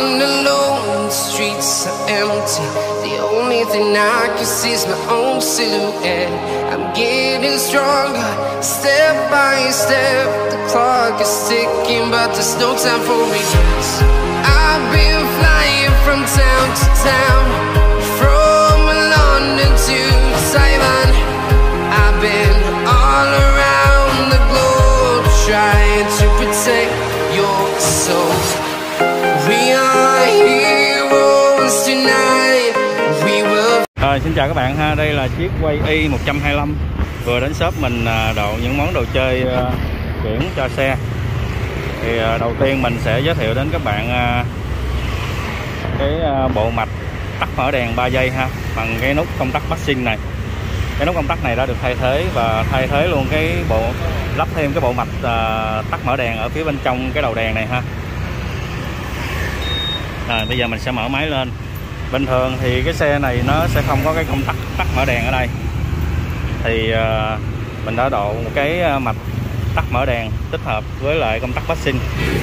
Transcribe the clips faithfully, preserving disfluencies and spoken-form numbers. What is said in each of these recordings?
walking alone, the streets are empty. The only thing I can see is my own silhouette. I'm getting stronger, step by step. The clock is ticking, but there's no time for regrets. I've been flying from town to town, from London to Taiwan. I've been all around the globe, trying to protect your soul. We are heroes tonight. We will. Rồi, xin chào các bạn ha, đây là chiếc quay i một hai lăm vừa đến shop mình độ những món đồ chơi chuyển cho xe. Thì đầu tiên mình sẽ giới thiệu đến các bạn cái bộ mạch tắt mở đèn ba giây ha, bằng cái nút công tắc passing này. Cái nút công tắc này đã được thay thế và thay thế luôn cái bộ lắp thêm cái bộ mạch uh, tắt mở đèn ở phía bên trong cái đầu đèn này ha. À, bây giờ mình sẽ mở máy lên. Bình thường thì cái xe này nó sẽ không có cái công tắc tắt mở đèn ở đây. Thì uh, mình đã độ một cái mạch tắt mở đèn tích hợp với lại công tắc passing.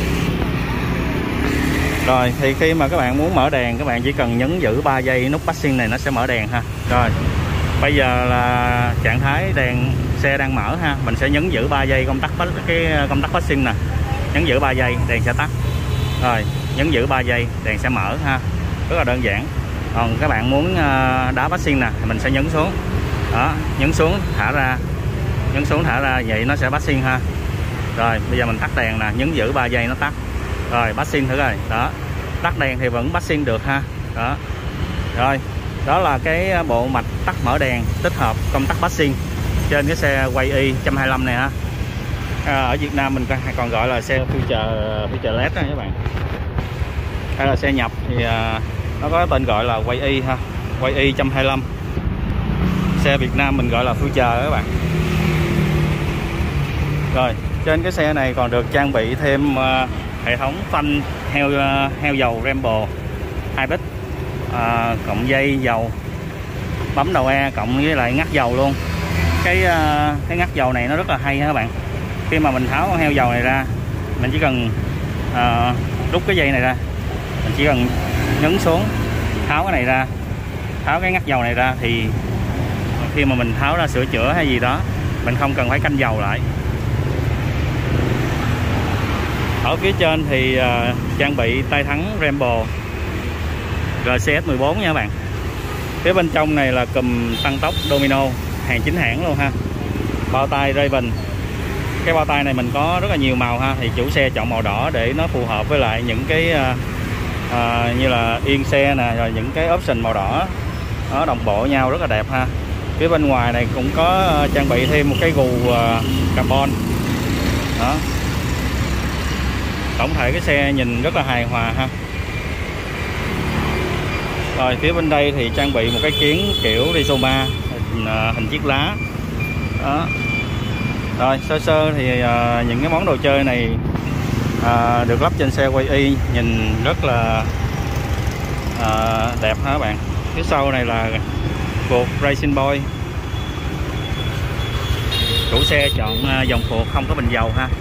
Rồi thì khi mà các bạn muốn mở đèn, các bạn chỉ cần nhấn giữ ba giây nút passing này, nó sẽ mở đèn ha. Rồi bây giờ là trạng thái đèn xe đang mở ha, mình sẽ nhấn giữ ba giây công tắc cái công tắc passing nè, nhấn giữ ba giây đèn sẽ tắt. Rồi nhấn giữ ba giây đèn sẽ mở ha, rất là đơn giản. Còn các bạn muốn đá passing nè, mình sẽ nhấn xuống đó, nhấn xuống thả ra, nhấn xuống thả ra, vậy nó sẽ passing ha. Rồi bây giờ mình tắt đèn nè, nhấn giữ ba giây nó tắt. Rồi passing thử rồi đó, tắt đèn thì vẫn passing được ha. Đó rồi, đó là cái bộ mạch tắt mở đèn tích hợp công tắc passing trên cái xe quay i một hai lăm này ha. À, ở Việt Nam mình còn gọi là xe Future Future led đó các bạn, hay là xe nhập thì à, nó có tên gọi là quay i ha, quay i một hai lăm. Xe Việt Nam mình gọi là Future các bạn. Rồi trên cái xe này còn được trang bị thêm uh, hệ thống phanh heo uh, heo dầu Rambo hai bích, à, cộng dây dầu, bấm đầu E cộng với lại ngắt dầu luôn. Cái uh, cái ngắt dầu này nó rất là hay ha các bạn. Khi mà mình tháo con heo dầu này ra, mình chỉ cần uh, rút cái dây này ra, mình chỉ cần nhấn xuống tháo cái này ra, tháo cái ngắt dầu này ra, thì khi mà mình tháo ra sửa chữa hay gì đó, mình không cần phải canh dầu lại. Ở phía trên thì uh, trang bị tay thắng Rambo rờ xê ét mười bốn nha các bạn. Phía bên trong này là cùm tăng tốc Domino, hàng chính hãng luôn ha. Bao tay Raven. Cái bao tay này mình có rất là nhiều màu ha, thì chủ xe chọn màu đỏ để nó phù hợp với lại những cái uh, uh, như là yên xe nè, rồi những cái option màu đỏ nó đồng bộ nhau rất là đẹp ha. Phía bên ngoài này cũng có uh, trang bị thêm một cái gù uh, carbon đó. Tổng thể cái xe nhìn rất là hài hòa ha. Rồi phía bên đây thì trang bị một cái kiến kiểu Rizoma hình, hình chiếc lá đó. Rồi sơ sơ thì uh, những cái món đồ chơi này uh, được lắp trên xe quay i nhìn rất là uh, đẹp ha các bạn. Phía sau này là phuộc Racing Boy. Chủ xe chọn uh, dòng phuộc không có bình dầu ha.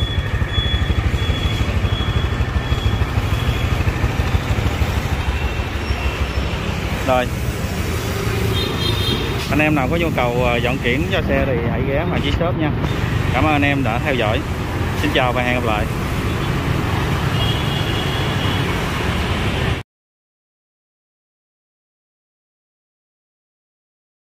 Rồi anh em nào có nhu cầu dọn kiển cho xe thì hãy ghé Hoàng Chí Shop nha. Cảm ơn anh em đã theo dõi. Xin chào và hẹn gặp lại.